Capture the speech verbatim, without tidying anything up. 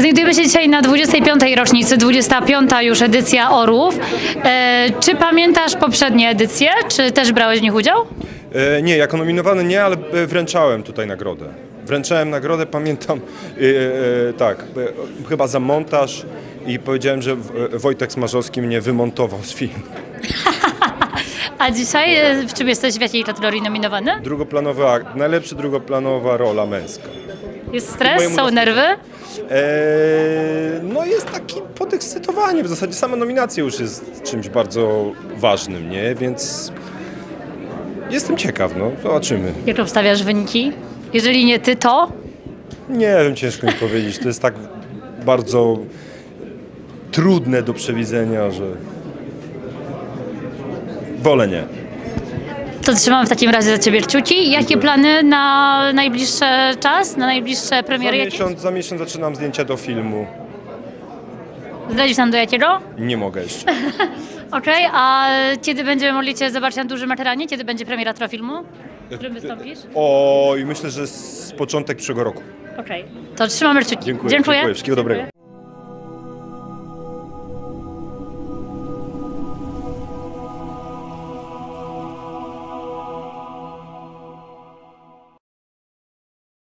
Znajdujemy się dzisiaj na dwudziestej piątej rocznicy, dwudziesta piąta już edycja Orłów. E, czy pamiętasz poprzednie edycje, czy też brałeś w nich udział? E, nie, jako nominowany nie, ale e, wręczałem tutaj nagrodę. Wręczałem nagrodę, pamiętam, e, e, tak, e, chyba za montaż i powiedziałem, że w- Wojtek Smarzowski mnie wymontował z filmu. A dzisiaj e, w czym jesteś, w jakiej kategorii nominowany? Drugoplanowy akt, najlepszy drugoplanowa rola męska. Jest stres, Mojemu są dosyć- nerwy? E, no jest takie podekscytowanie, w zasadzie sama nominacja już jest czymś bardzo ważnym, nie, więc jestem ciekaw, no, zobaczymy. Jak obstawiasz wyniki? Jeżeli nie ty, to? Nie wiem, ciężko mi powiedzieć. To jest tak bardzo trudne do przewidzenia, że wolę nie. To trzymam w takim razie za ciebie kciuki. Jakie plany na najbliższy czas, na najbliższe Za premiery? Jakie? miesiąc, za miesiąc zaczynam zdjęcia do filmu. Zdradzisz nam do jakiego? Nie mogę jeszcze. Okej, a kiedy będziemy mogli cię zobaczyć na dużym ekranie? Kiedy będzie premiera tego filmu, w którym wystąpisz? O, i myślę, że z początek przyszłego roku. Okej, to trzymamy kciuki. Dziękuję. Dziękuję. Wszystkiego dobrego.